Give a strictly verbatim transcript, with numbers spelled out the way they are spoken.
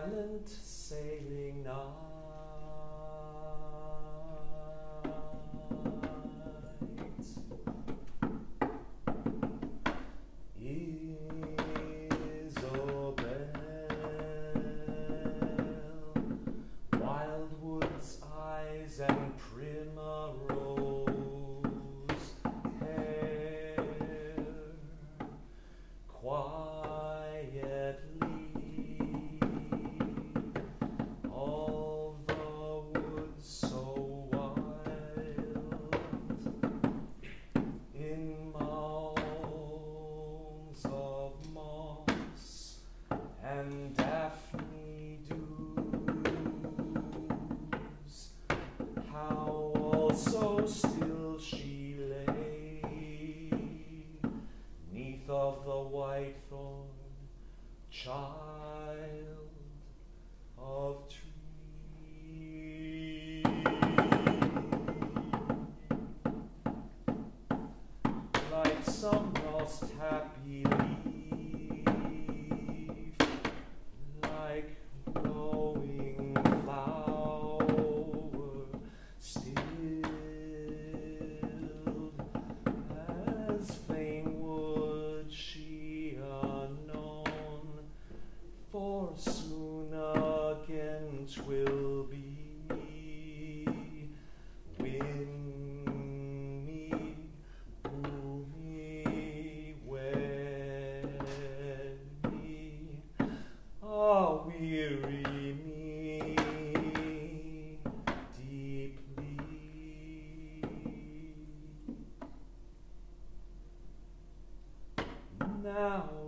silent sailing night is a bell, wild woods eyes and primrose hair, quietly all the woods so wild, in mounds of moss and daphne dews, how also still she lay, neath of the white thorn, child of tree. Like some lost happy leaf, like glowing flower, stilled as fain would she unknown, for soon again 'twill be windy, gloomy, weary, ah, weary me deeply. Now